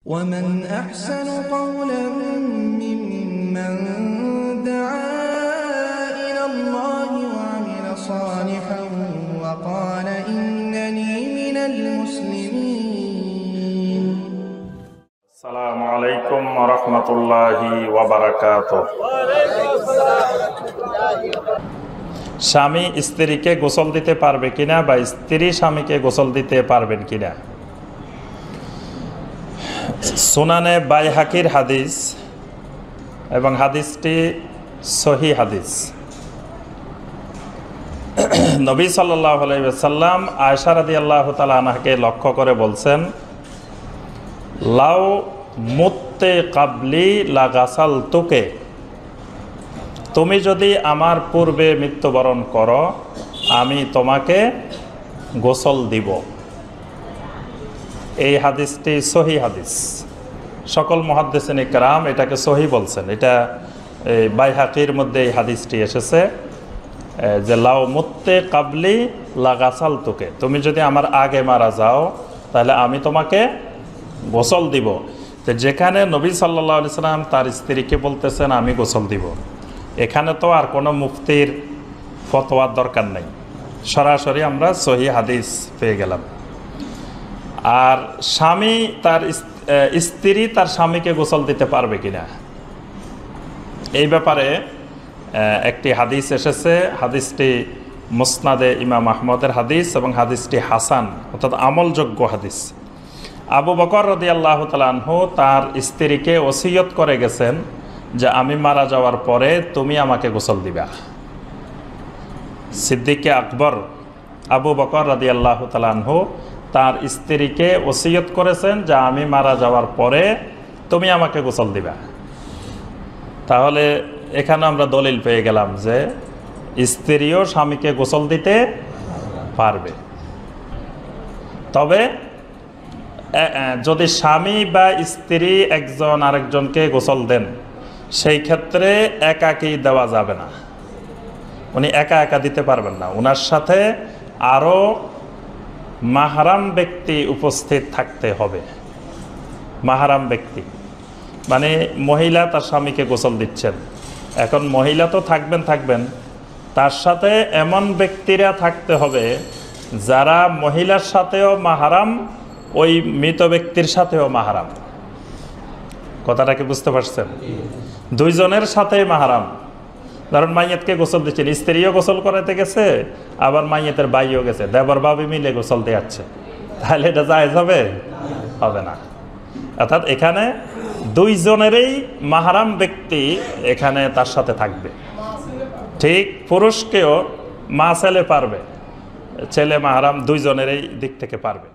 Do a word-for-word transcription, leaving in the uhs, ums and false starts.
ومن أحسن قولا ممن دعا إلى الله وعمل صالحا وقال إنني من المسلمين. السلام عليكم ورحمة الله وبركاته. স্বামী স্ত্রীকে গোসল দিতে পারবে কিনা বা স্ত্রী স্বামীকে গোসল দিতে পারবেন কিনা? সুনানে বাইহাকির হাদিস এবং হাদিসটি সহি হাদিস। নবী সাল্লাল্লাহু আলাইহি ওয়াসাল্লাম আয়েশা রাদিয়াল্লাহু তাআলা আনহাকে লক্ষ্য করে বলছেন, লাউ মুত্তে কাবলি লা গাসালতুকে, তুমি যদি আমার পূর্বে মৃত্যুবরণ করো আমি তোমাকে গোসল দিব। এই হাদিসটি সহি হাদিস। সকল মুহাদ্দিসিন ইকরাম এটাকে সহি বলছেন। এটা বাইহাকির মধ্যে এই হাদিসটি এসেছে যে লাউ মুত্তে কাবলি লা গাসালতুকে, তুমি যদি আমার আগে মারা যাও তাহলে আমি তোমাকে গোসল দিব। তো যেখানে নবী সাল্লাল্লাহু আলাইহি সাল্লাম তার স্ত্রীকে বলতেছেন আমি গোসল দিব, এখানে তো আর কোনো মুফতির ফতোয়ার দরকার নেই, সরাসরি আমরা সহি হাদিস পেয়ে গেলাম। আর স্বামী তার স্ত্রী তার স্বামীকে গোসল দিতে পারবে কিনা, এই ব্যাপারে একটি হাদিস এসেছে। হাদিসটি মুসনাদে ইমাম আহমদের হাদিস এবং হাদিসটি হাসান অর্থাৎ আমলযোগ্য হাদিস। আবু বকর রাদিয়াল্লাহু তাআলা আনহু তার স্ত্রীকে ওসিয়ত করে গেছেন যে আমি মারা যাওয়ার পরে তুমি আমাকে গোসল দিবা। সিদ্দিকে আকবর আবু বকর রাদিয়াল্লাহু তাআলা আনহু তার স্ত্রীকে ওসিয়ত করেছেন যে আমি মারা যাওয়ার পরে তুমি আমাকে গোসল দিবা। তাহলে এখানে আমরা দলিল পেয়ে গেলাম যে স্ত্রীও স্বামীকে গোসল দিতে পারবে। তবে যদি স্বামী বা স্ত্রী একজন আরেকজনকে গোসল দেন সেই ক্ষেত্রে একাকী দেওয়া যাবে না, উনি একা একা দিতে পারবেন না, ওনার সাথে আরও মাহরাম ব্যক্তি উপস্থিত থাকতে হবে। মাহরাম ব্যক্তি মানে মহিলা তার স্বামীকে গোসল দিচ্ছেন, এখন মহিলা তো থাকবেন থাকবেন তার সাথে এমন ব্যক্তিরা থাকতে হবে যারা মহিলার সাথেও মাহরাম, ওই মৃত ব্যক্তির সাথেও মাহরাম। কথাটা কি বুঝতে পারছেন? দুইজনের সাথেই মাহরাম। ধরুন মাইয়াতকে গোসল দিচ্ছেন, স্ত্রীও গোসল করাতে গেছে আবার মাইয়াতের বাইও গেছে, দেবর ভাবি মিলে গোসল দেওয়াচ্ছে, তাহলে এটা জায়েজ হবে? হবে না। অর্থাৎ এখানে দুইজনেরই মাহরাম ব্যক্তি এখানে তার সাথে থাকবে। ঠিক পুরুষকেও মা ছেলে পারবে, ছেলে মাহরাম দুইজনেরই দিক থেকে পারবে।